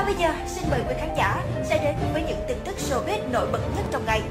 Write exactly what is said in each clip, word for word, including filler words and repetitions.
bây giờ, xin mời quý khán giả sẽ đến với những tin tức showbiz nổi bật nhất trong ngày.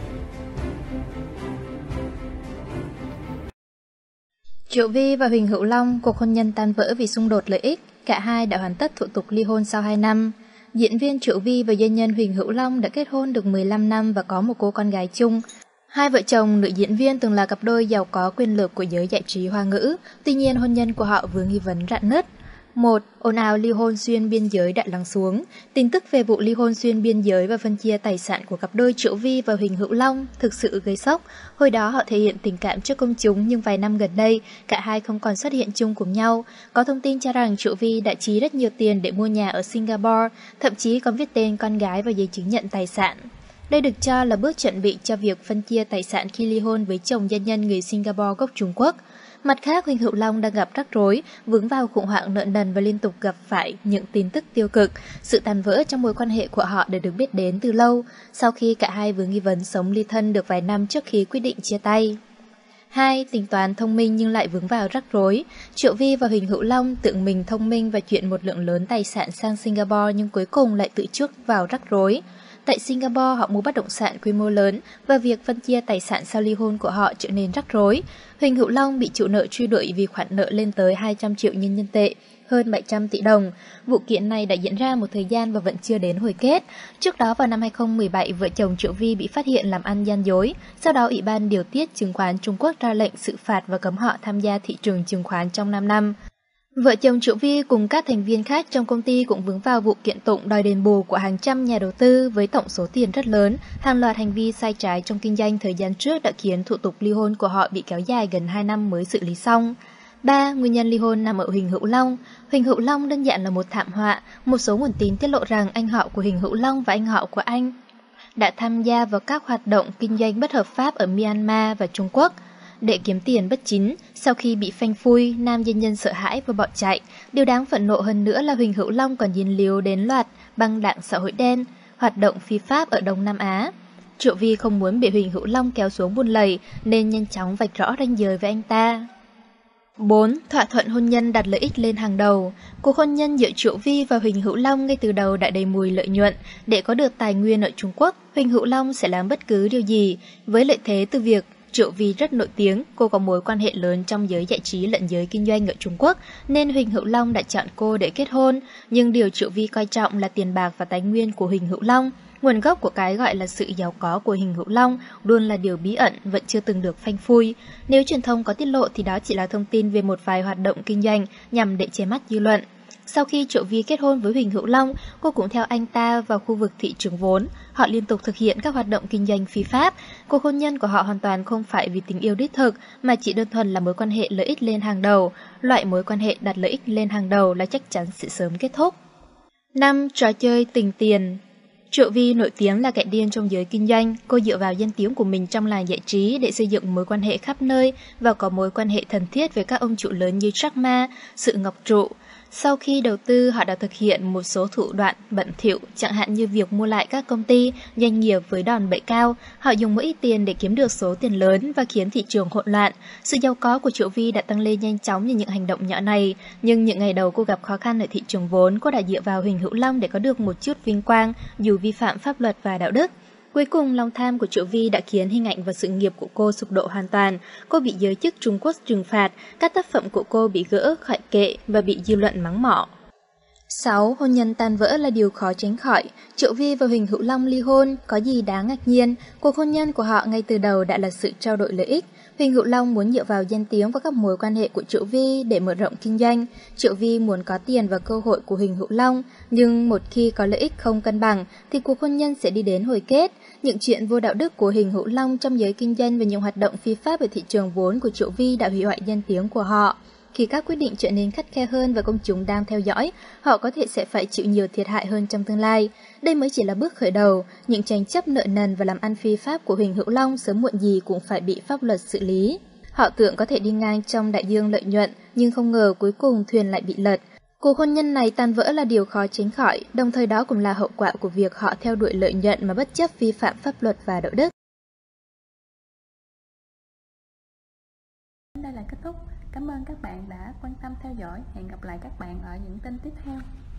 Triệu Vi và Huỳnh Hữu Long cuộc hôn nhân tan vỡ vì xung đột lợi ích, cả hai đã hoàn tất thủ tục ly hôn sau hai năm. Diễn viên Triệu Vi và doanh nhân Huỳnh Hữu Long đã kết hôn được mười lăm năm và có một cô con gái chung. Hai vợ chồng nữ diễn viên từng là cặp đôi giàu có quyền lực của giới giải trí Hoa ngữ, tuy nhiên hôn nhân của họ vừa nghi vấn rạn nứt. một. Ồn ào ly hôn xuyên biên giới đã lắng xuống. Tin tức về vụ ly hôn xuyên biên giới và phân chia tài sản của cặp đôi Triệu Vi và Huỳnh Hữu Long thực sự gây sốc. Hồi đó họ thể hiện tình cảm trước công chúng, nhưng vài năm gần đây, cả hai không còn xuất hiện chung cùng nhau. Có thông tin cho rằng Triệu Vi đã chi rất nhiều tiền để mua nhà ở Singapore, thậm chí còn viết tên con gái vào giấy chứng nhận tài sản. Đây được cho là bước chuẩn bị cho việc phân chia tài sản khi ly hôn với chồng doanh nhân người Singapore gốc Trung Quốc. Mặt khác, Huỳnh Hữu Long đang gặp rắc rối, vướng vào khủng hoảng nợ nần và liên tục gặp phải những tin tức tiêu cực. Sự tàn vỡ trong mối quan hệ của họ đã được biết đến từ lâu, sau khi cả hai vừa nghi vấn sống ly thân được vài năm trước khi quyết định chia tay. hai. Tính toán thông minh nhưng lại vướng vào rắc rối. Triệu Vi và Huỳnh Hữu Long tự mình thông minh và chuyển một lượng lớn tài sản sang Singapore, nhưng cuối cùng lại tự chuốc vào rắc rối. Tại Singapore, họ mua bất động sản quy mô lớn và việc phân chia tài sản sau ly hôn của họ trở nên rắc rối. Huỳnh Hữu Long bị chủ nợ truy đuổi vì khoản nợ lên tới hai trăm triệu nhân dân tệ, hơn bảy trăm tỷ đồng. Vụ kiện này đã diễn ra một thời gian và vẫn chưa đến hồi kết. Trước đó vào năm hai không một bảy, vợ chồng Triệu Vi bị phát hiện làm ăn gian dối. Sau đó, Ủy ban Điều tiết Chứng khoán Trung Quốc ra lệnh xử phạt và cấm họ tham gia thị trường chứng khoán trong năm năm. Vợ chồng Triệu Vi cùng các thành viên khác trong công ty cũng vướng vào vụ kiện tụng đòi đền bù của hàng trăm nhà đầu tư với tổng số tiền rất lớn. Hàng loạt hành vi sai trái trong kinh doanh thời gian trước đã khiến thủ tục ly hôn của họ bị kéo dài gần hai năm mới xử lý xong. ba. Nguyên nhân ly hôn nằm ở Huỳnh Hữu Long. Huỳnh Hữu Long đơn giản là một thảm họa. Một số nguồn tin tiết lộ rằng anh họ của Huỳnh Hữu Long và anh họ của anh đã tham gia vào các hoạt động kinh doanh bất hợp pháp ở Myanmar và Trung Quốc để kiếm tiền bất chính. Sau khi bị phanh phui, nam doanh nhân sợ hãi và bỏ chạy. Điều đáng phẫn nộ hơn nữa là Huỳnh Hữu Long còn dính líu đến loạt băng đảng xã hội đen, hoạt động phi pháp ở Đông Nam Á. Triệu Vi không muốn bị Huỳnh Hữu Long kéo xuống bùn lầy nên nhanh chóng vạch rõ ranh giới với anh ta. bốn. Thỏa thuận hôn nhân đặt lợi ích lên hàng đầu. Cuộc hôn nhân giữa Triệu Vi và Huỳnh Hữu Long ngay từ đầu đã đầy mùi lợi nhuận. Để có được tài nguyên ở Trung Quốc, Huỳnh Hữu Long sẽ làm bất cứ điều gì. Với lợi thế từ việc Triệu Vi rất nổi tiếng, cô có mối quan hệ lớn trong giới giải trí lẫn giới kinh doanh ở Trung Quốc, nên Huỳnh Hữu Long đã chọn cô để kết hôn. Nhưng điều Triệu Vi coi trọng là tiền bạc và tài nguyên của Huỳnh Hữu Long. Nguồn gốc của cái gọi là sự giàu có của Huỳnh Hữu Long luôn là điều bí ẩn, vẫn chưa từng được phanh phui. Nếu truyền thông có tiết lộ thì đó chỉ là thông tin về một vài hoạt động kinh doanh nhằm để che mắt dư luận. Sau khi Triệu Vi kết hôn với Huỳnh Hữu Long, cô cũng theo anh ta vào khu vực thị trường vốn. Họ liên tục thực hiện các hoạt động kinh doanh phi pháp. Cuộc hôn nhân của họ hoàn toàn không phải vì tình yêu đích thực, mà chỉ đơn thuần là mối quan hệ lợi ích lên hàng đầu. Loại mối quan hệ đặt lợi ích lên hàng đầu là chắc chắn sẽ sớm kết thúc. năm. Trò chơi tình tiền. Triệu Vi nổi tiếng là kẻ điên trong giới kinh doanh. Cô dựa vào danh tiếng của mình trong làng giải trí để xây dựng mối quan hệ khắp nơi và có mối quan hệ thân thiết với các ông chủ lớn như Jack Ma, Sự Ngọc Trụ. Sau khi đầu tư, họ đã thực hiện một số thủ đoạn bẩn thỉu, chẳng hạn như việc mua lại các công ty, doanh nghiệp với đòn bẩy cao. Họ dùng mỗi ít tiền để kiếm được số tiền lớn và khiến thị trường hỗn loạn. Sự giàu có của Triệu Vi đã tăng lên nhanh chóng nhờ những hành động nhỏ này. Nhưng những ngày đầu cô gặp khó khăn ở thị trường vốn, cô đã dựa vào Huỳnh Hữu Long để có được một chút vinh quang, dù vi phạm pháp luật và đạo đức. Cuối cùng, lòng tham của Triệu Vi đã khiến hình ảnh và sự nghiệp của cô sụp đổ hoàn toàn. Cô bị giới chức Trung Quốc trừng phạt, các tác phẩm của cô bị gỡ khỏi kệ và bị dư luận mắng mỏ. sáu. Hôn nhân tan vỡ là điều khó tránh khỏi. Triệu Vi và Huỳnh Hữu Long ly hôn, có gì đáng ngạc nhiên. Cuộc hôn nhân của họ ngay từ đầu đã là sự trao đổi lợi ích. Huỳnh Hữu Long muốn dựa vào danh tiếng và các mối quan hệ của Triệu Vi để mở rộng kinh doanh. Triệu Vi muốn có tiền và cơ hội của Huỳnh Hữu Long, nhưng một khi có lợi ích không cân bằng thì cuộc hôn nhân sẽ đi đến hồi kết. Những chuyện vô đạo đức của Huỳnh Hữu Long trong giới kinh doanh và những hoạt động phi pháp ở thị trường vốn của Triệu Vi đã hủy hoại danh tiếng của họ. Khi các quyết định trở nên khắt khe hơn và công chúng đang theo dõi, họ có thể sẽ phải chịu nhiều thiệt hại hơn trong tương lai. Đây mới chỉ là bước khởi đầu. Những tranh chấp nợ nần và làm ăn phi pháp của Huỳnh Hữu Long sớm muộn gì cũng phải bị pháp luật xử lý. Họ tưởng có thể đi ngang trong đại dương lợi nhuận, nhưng không ngờ cuối cùng thuyền lại bị lật. Cuộc hôn nhân này tan vỡ là điều khó tránh khỏi, đồng thời đó cũng là hậu quả của việc họ theo đuổi lợi nhuận mà bất chấp vi phạm pháp luật và đạo đức. Đây là kết thúc. Cảm ơn các bạn đã quan tâm theo dõi. Hẹn gặp lại các bạn ở những tin tiếp theo.